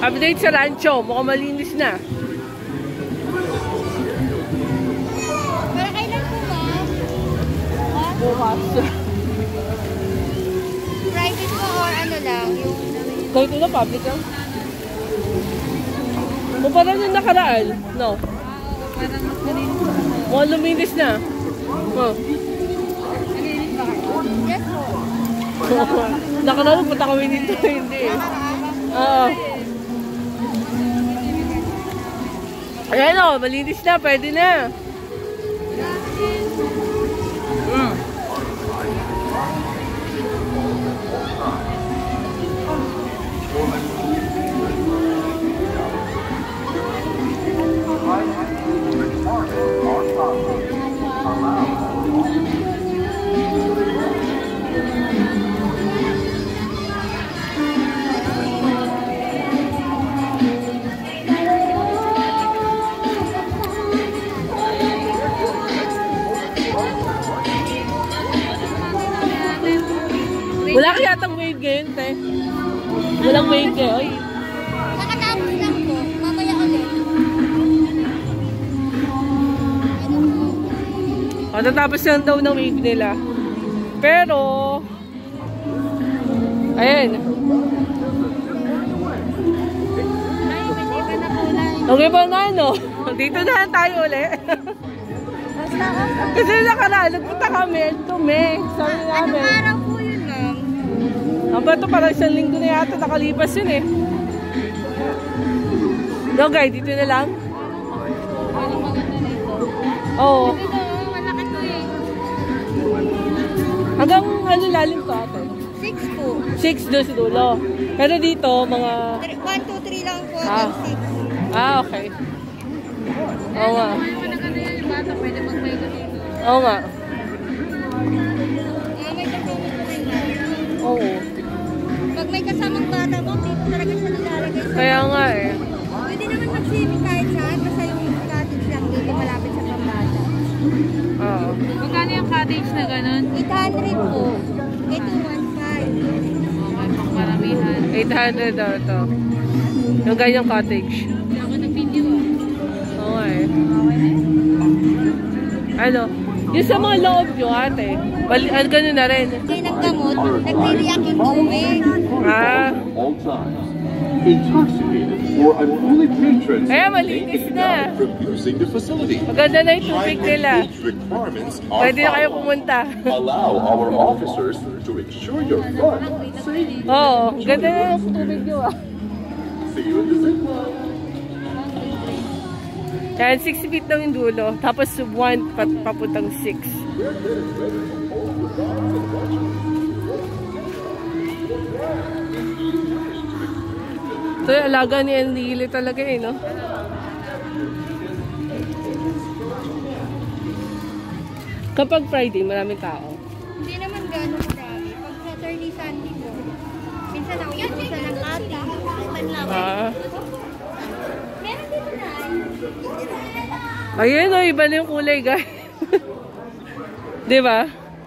Update sa rancho. Mukhang malinis na. Pero kailan po ba? Bukas. Private po or ano lang? Yung... Kahit ito, public lang. O parang yung nakaraan. No? Parang mas malinis. Mukhang luminis na. Oh. Yes po. Nakaraan, punta kami dito. Hindi. Oo. Ayan o, malinis na. Pwede na. Wala kaya yatang wave ngayon, te. Walang wave kayo. Nakatapos lang po. Mamaya ulit. O, tatapos lang daw ng wave nila. Pero, ayan. Okay ba nga, no? Dito na tayo ulit. Kasi nakaraan, nagpunta kami. Tume. Sabi namin. Anong araw po yun, ma'am? Ang bato, parang isang linggo na yata nakalipas yun eh. No, guys, dito na lang. Oo. Malaki to eh. Hanggang ano lalim to ate? 6 po. 6 doon sa dulo. Pero dito, mga... 1, 2, 3 lang po. Ah. 6. Ah, okay. Oo nga. Yung bata, pwede magpahinga dito. Oo nga. May kasama po rin na. Oo. Pag may kasamang bata mo, dito talaga siya nilalagay sa... Kaya nga eh. Pwede naman mag-swimming kahit saan, basta yung cottage lang dito malapit sa pambata. Oo. Magkano yung cottage na ganun? 800 po. Ito 1.5. Okay, pang paramihan. 800 daw ito. Yung ganyang cottage. Hindi ako nag-video ah. Oo nga eh. Okay na yun? Ano? Yung sa mga loob nyo ate, gano'n na rin. Kaya naggamot, nagre-react yung tubig. Ah. All times. Intoxicated or unruly patrons Kaya malinis na. from using the facility. Maganda na yung tubig nila. Age requirements are Pwede na kayo followed. pumunta. Allow our officers to ensure your fun, safe. Oo, ganda na yung tubig nyo ah. See you in the zip line. Yan, 6 feet lang yung dulo. Tapos 1 papuntang 6. Ito yung alaga ni Enrile talaga eh, no? Kapag Friday, maraming tao. Hindi naman gano'n marami. Pag Saturday, Sunday po. Minsan ako yung isa ng ate. Ah. Meron dito na. Ayun o, iba na yung kulay, guys. Diba?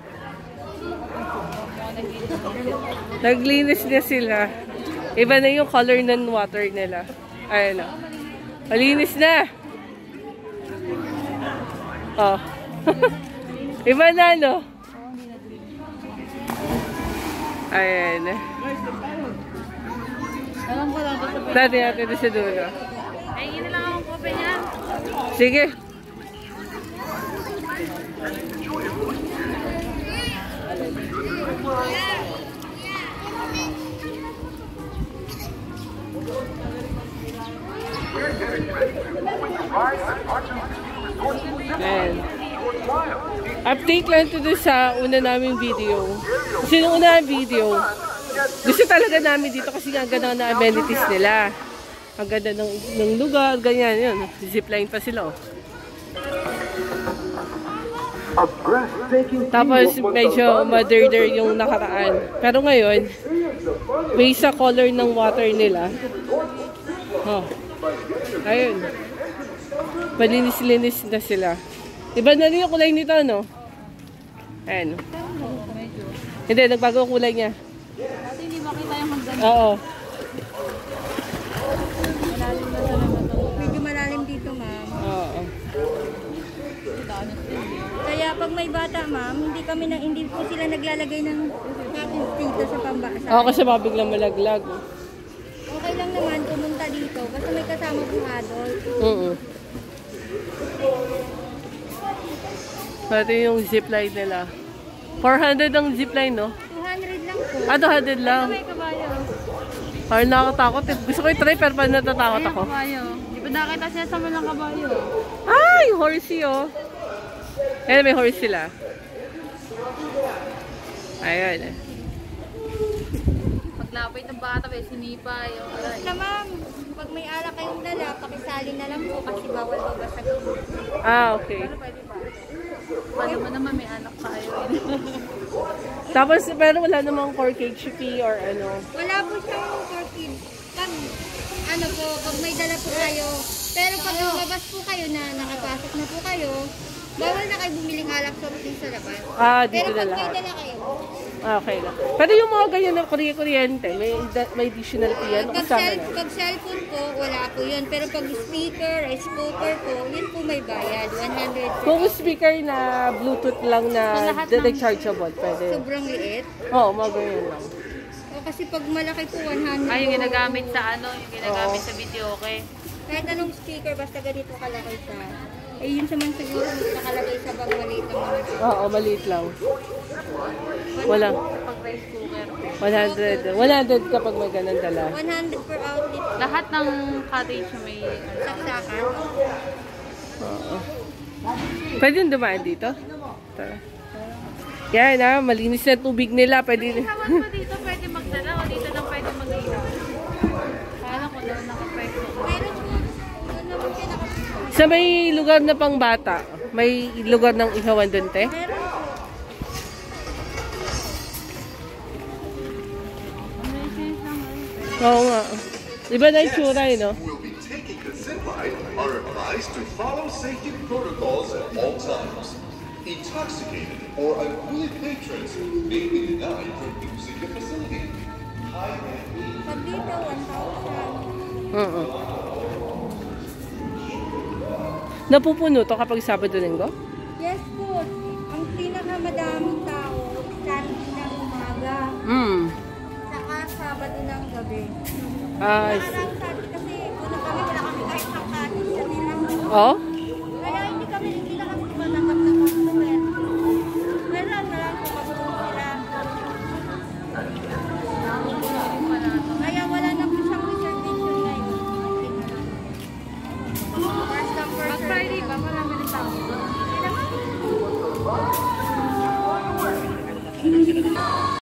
Naglinis na sila. Iba na yung color ng water nila. Ayun o. Malinis na. Oh. Iba na, no? Ayan. Alam ko lang dito sa Dati natin ito sa dulo. ay, yun na lang akong kope niya. Sige. Ayan. Update lang ito doon sa una naming video. Kasi nung una naming video, gusto talaga namin dito kasi ang ganda na amenities nila. Ang ganda ng lugar, ganyan yun. Zipline pa sila, oh. Tapos medyo mother yung nakaraan. Pero ngayon, based sa color ng water nila, oh, ayun. Malinis-linis na sila. Iba na rin yung kulay nito, no? Ayan. Hindi, nagbago ang kulay niya. Kasi hindi makita yung hanggang. Oo. pag may bata, ma'am, hindi po sila naglalagay ng cottage dito sa pambasa. Oo, kasi mabiglang malaglag. Okay lang naman pumunta dito kasi may kasama pong adult. Pati yung zipline nila. 400 ang zipline, no? 200 lang po. 200 lang. May kabayo. Parang nakakatakot. Gusto ko i-try pero parang natatakot ako. Kabayo. Di ba nakita siya sa malang kabayo? Ay, horsey, oh. Ayan, may horse sila. Ayan. Paglapit ng bata, may sinipa. Yung Basta ma'am, pag may alak kayong dala, pakisali na lang po kasi bawal babasag. Okay. paano mo naman may anak tayo. Tapos, pero wala namang corkage fee or ano? Wala po siyang corkage. Pag may dala po kayo, pero pag lumabas po kayo na nakapasok na po kayo, bawal na kayo bumiling alak sa sa labas. Dito pero na pag lahat. may dala kayo, Okay lang. Pero yung mga ganyan na kuryente, may additional fee yan. pag cellphone po, wala po yun. Pero pag speaker, rice cooker po, yun po may bayad. 100. Kung speaker na Bluetooth lang na direct chargeable, pwede. Sobrang liit. Oo, mga ganyan lang. O kasi pag malaki po, 100. Ay, yung ginagamit sa yung ginagamit sa video, okay? Kahit anong speaker, basta ganito kalaki siya. Eh, yun naman siguro nakalagay sa bag, maliit lang naman. Oo, maliit lang. Wala. Pag rice cooker. 100 kapag may ganun dala. 100 per outlet. Lahat ng cottage may Saksakan. Oo. Pwede yung dumaan dito? Tara. Yan malinis na tubig nila. Pwede. Tawag pa dito pwede magdala o dito lang pwede mag-inom. Kala ko daw nakapwesto. Pero po, yun naman pinaka... Sa may lugar na pang bata, may lugar ng ihawan doon, te? Meron po. Oo nga. Iba na yung tsura, no? Who will be taking the zip line are advised to follow safety protocols at all times. Intoxicated or unruly patrons may be denied from using the facility. Pag dito, 1,000. Oo. Napupuno to kapag Sabado-Linggo? Yes po. Ang pinakamadaming tao, Sunday ng umaga. Saka Sabado ng gabi. Ay. Parang sabi kasi, una kami, wala kami kahit ng cottage sa nila. Oh? Kaya hindi na kami tumatanggap ng customer.